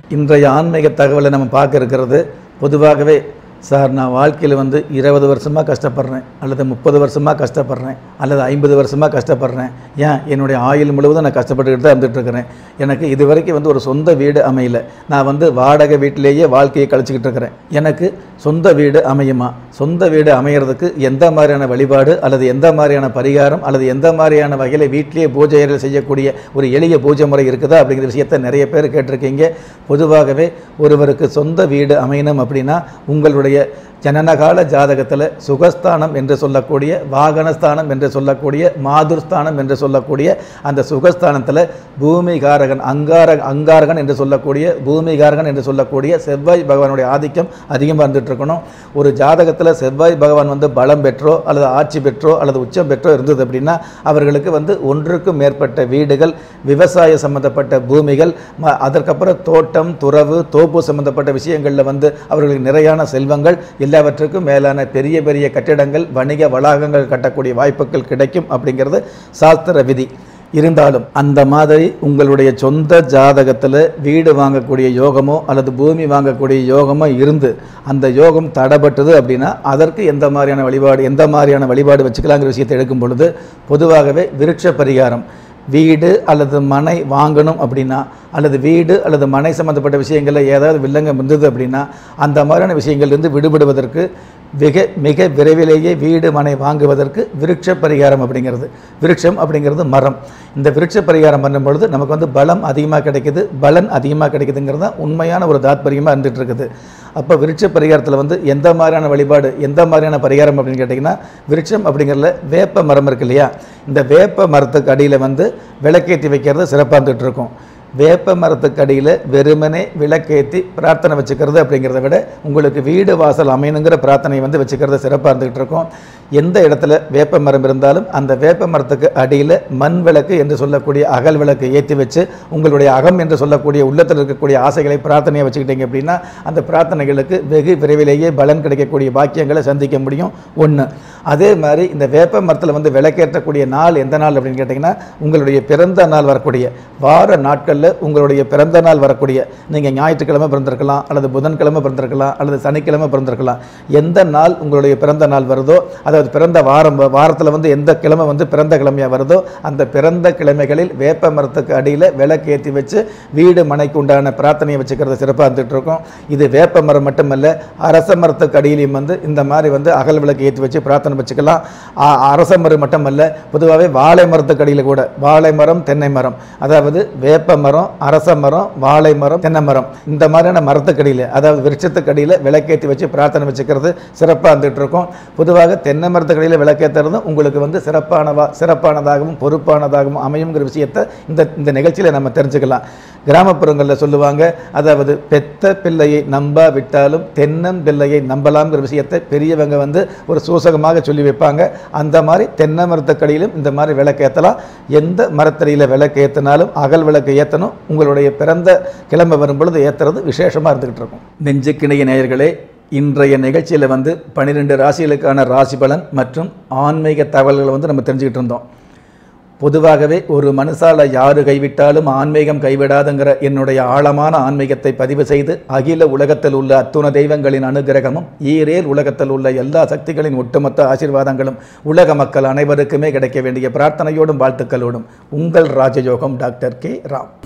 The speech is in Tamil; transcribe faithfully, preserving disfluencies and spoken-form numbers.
இன்றைய ஆன்மீக தகவலை நம்ம பார்க்க இருக்கிறது பொதுவாகவே சார் நான் வாழ்க்கையில் வந்து இருபது வருஷமாக கஷ்டப்படுறேன் அல்லது முப்பது வருஷமாக கஷ்டப்படுறேன் அல்லது ஐம்பது வருஷமாக கஷ்டப்படுறேன், ஏன் என்னுடைய ஆயுள் முழுவதும் நான் கஷ்டப்பட்டுக்கிட்டு தான் இருந்துகிட்ருக்கிறேன், எனக்கு இது வரைக்கும் வந்து ஒரு சொந்த வீடு அமையல, நான் வந்து வாடகை வீட்டிலேயே வாழ்க்கையை கழிச்சிக்கிட்டு இருக்கிறேன், எனக்கு சொந்த வீடு அமையுமா, சொந்த வீடு அமைகிறதுக்கு எந்த மாதிரியான வழிபாடு அல்லது எந்த மாதிரியான பரிகாரம் அல்லது எந்த மாதிரியான வகையில் வீட்டிலேயே பூஜைகள் செய்யக்கூடிய ஒரு எளிய பூஜை முறை இருக்குதா அப்படிங்கிற விஷயத்தை நிறைய பேர் கேட்டிருக்கீங்க. பொதுவாகவே ஒருவருக்கு சொந்த வீடு அமையணும் அப்படின்னா உங்களுடைய ஜனனகால ஜாதகத்தில் சுகஸ்தானம் என்று சொல்லக்கூடிய, வாகனஸ்தானம் என்று சொல்லக்கூடிய, மாதுர்ஸ்தானம் என்று சொல்லக்கூடிய அந்த சுகஸ்தானத்தில் பூமிகாரகன் அங்கார அங்காரகன் என்று சொல்லக்கூடிய பூமிகாரகன் என்று சொல்லக்கூடிய செவ்வாய் பகவானுடைய ஆதிக்கம் அதிகமாக இருந்துட்டு இருக்கணும். ஒரு ஜாதகத்தில் செவ்வாய் பகவான் வந்து பலம் பெற்றோ அல்லது ஆட்சி பெற்றோ அல்லது உச்சம் பெற்றோ இருந்தது அப்படின்னா அவர்களுக்கு வந்து ஒன்றுக்கும் மேற்பட்ட வீடுகள், விவசாய சம்பந்தப்பட்ட பூமிகள், அதற்கப்புறம் தோட்டம் துறவு தோப்பு சம்பந்தப்பட்ட விஷயங்களில் வந்து அவர்களுக்கு நிறையான செல்வங்கள், எல்லாவற்றுக்கும் மேலான பெரிய பெரிய கட்டிடங்கள், வணிக வளாகங்கள் கட்டக்கூடிய வாய்ப்புகள் கிடைக்கும் அப்படிங்கிறது சாஸ்திர விதி. இருந்தாலும் அந்த மாதிரி உங்களுடைய சொந்த ஜாதகத்தில் வீடு வாங்கக்கூடிய யோகமோ அல்லது பூமி வாங்கக்கூடிய யோகமோ இருந்து அந்த யோகம் தடைப்பட்டது அப்படின்னா அதற்கு எந்த மாதிரியான வழிபாடு எந்த மாதிரியான வழிபாடு வச்சுக்கலாங்கிற விஷயத்தை எடுக்கும் பொழுது பொதுவாகவே விருட்ச பரிகாரம், வீடு அல்லது மனை வாங்கணும் அப்படின்னா அல்லது வீடு அல்லது மனை சம்மந்தப்பட்ட விஷயங்களில் ஏதாவது வில்லங்கம் இருந்தது அப்படின்னா அந்த மாதிரியான விஷயங்கள்லேருந்து விடுபடுவதற்கு மிக மிக விரைவிலேயே வீடு மனை வாங்குவதற்கு விருட்ச பரிகாரம் அப்படிங்கிறது, விருட்சம் அப்படிங்கிறது மரம், இந்த விருட்ச பரிகாரம் பண்ணும் பொழுது நமக்கு வந்து பலம் அதிகமாக கிடைக்குது, பலன் அதிகமாக கிடைக்குதுங்கிறது தான் உண்மையான ஒரு தாத்பரியமாக இருந்துகிட்டு இருக்குது. அப்போ விருட்ச பரிகாரத்தில் வந்து எந்த மாதிரியான வழிபாடு எந்த மாதிரியான பரிகாரம் அப்படின்னு கேட்டிங்கன்னா விருட்சம் அப்படிங்கிறதுல வேப்ப மரம் இருக்கு இல்லையா, இந்த வேப்ப மரத்துக்கு அடியில் வந்து விளக்கேற்றி வைக்கிறது சிறப்பாக இருந்துகிட்டு இருக்கும். வேப்ப மரத்துக்கு அடியில் வெறுமனே விளக்கேற்றி பிரார்த்தனை வச்சுக்கிறது அப்படிங்கிறத விட உங்களுக்கு வீடு வாசல் அமையணுங்கிற பிரார்த்தனை வந்து வச்சுக்கிறது சிறப்பாக இருந்துகிட்டு இருக்கும். எந்த இடத்துல வேப்ப மரம் இருந்தாலும் அந்த வேப்ப மரத்துக்கு அடியில் மண் விளக்கு என்று சொல்லக்கூடிய அகல் விளக்கு ஏற்றி வச்சு உங்களுடைய அகம் என்று சொல்லக்கூடிய உள்ளத்தில் இருக்கக்கூடிய ஆசைகளை பிரார்த்தனையை வச்சுக்கிட்டீங்க அப்படின்னா அந்த பிரார்த்தனைகளுக்கு வெகு விரைவிலேயே பலன் கிடைக்கக்கூடிய பாக்கியங்களை சந்திக்க முடியும். ஒன்று. அதே மாதிரி இந்த வேப்ப மரத்தில் வந்து விளக்கேற்றக்கூடிய நாள் எந்த நாள் அப்படின்னு கேட்டிங்கன்னா உங்களுடைய பிறந்த நாள் வரக்கூடிய வார நாட்களில் உங்களுடைய பிறந்த நாள் வரக்கூடிய, நீங்கள் ஞாயிற்றுக்கிழமை பிறந்திருக்கலாம் அல்லது புதன்கிழமை பிறந்திருக்கலாம் அல்லது சனிக்கிழமை பிறந்திருக்கலாம், எந்த நாள் உங்களுடைய பிறந்த நாள் வருதோ அதாவது பிறந்த வாரம் வாரத்தில் வந்து எந்த கிழமை வந்து பிறந்த கிழமையாக வருதோ அந்த பிறந்த கிழமைகளில் வேப்ப மரத்துக்கு அடியில் விளக்கேற்றி வச்சு வீடு மனைக்கு உண்டான பிரார்த்தனையை வச்சுக்கிறது சிறப்பாக இருந்துகிட்டு இருக்கும். இது வேப்ப மரம் மட்டுமல்ல, அரச மரத்துக்கு அடியிலையும் வந்து இந்த மாதிரி வந்து அகல் விளக்கு ஏற்றி வச்சு பிரார்த்தனை வச்சுக்கலாம். அரச மரம் மட்டுமல்ல, பொதுவாகவே வாழை மரத்துக்கு அடியில் கூட வாழை மரம் தென்னை மரம், அதாவது வேப்ப மரம் அரச மரம் வாழை மரம் தென்னை மரம் இந்த மாதிரியான மரத்துக்கு அடியில் அதாவது விருட்சத்துக்கு அடியில் விளக்கேற்றி வச்சு பிரார்த்தனை வச்சுக்கிறது சிறப்பாக இருந்துகிட்டு இருக்கும். பொதுவாக தென்னை மரத்துக்கு அடியில் விளக்கேற்றுறதும் உங்களுக்கு வந்து சிறப்பானவா சிறப்பானதாகவும் பொறுப்பானதாகவும் அமையுங்கிற விஷயத்தை இந்த இந்த நிகழ்ச்சியில் நம்ம தெரிஞ்சுக்கலாம். கிராமப்புறங்களில் சொல்லுவாங்க, அதாவது பெத்த பிள்ளையை நம்ப விட்டாலும் தென்னம்பிள்ளையை நம்பலாம்ங்கிற விஷயத்தை பெரியவங்க வந்து ஒரு சூசகமாக சொல்லி வைப்பாங்க. அந்த மாதிரி தென்னை மரத்துக்கடியிலும் இந்த மாதிரி விளக்கேற்றலாம். எந்த மரத்தடியில் விளக்கு ஏற்றினாலும் அகல் விளக்கு ஏற்றணும். உங்களுடைய பிறந்த கிழமை வரும் பொழுது ஏற்றுறது விசேஷமாக இருந்துகிட்டு இருக்கும். நெஞ்சுக்கிணைய நேயர்களே, இன்றைய நிகழ்ச்சியில் வந்து பன்னிரெண்டு ராசிகளுக்கான ராசி பலன் மற்றும் ஆன்மீக தகவல்களை வந்து நம்ம தெரிஞ்சுக்கிட்டு இருந்தோம். பொதுவாகவே ஒரு மனுஷால யாரு கைவிட்டாலும் ஆன்மீகம் கைவிடாதுங்கிற என்னுடைய ஆழமான ஆன்மீகத்தை பதிவு செய்து அகில உலகத்தில் உள்ள அத்துண தெய்வங்களின் அனுகிரகமும் ஈரேல் உலகத்தில் உள்ள எல்லா சக்திகளின் ஒட்டுமொத்த ஆசீர்வாதங்களும் உலக மக்கள் அனைவருக்குமே கிடைக்க வேண்டிய பிரார்த்தனையோடும் வாழ்த்துக்களோடும் உங்கள் ராஜயோகம் டாக்டர் கே ராம்.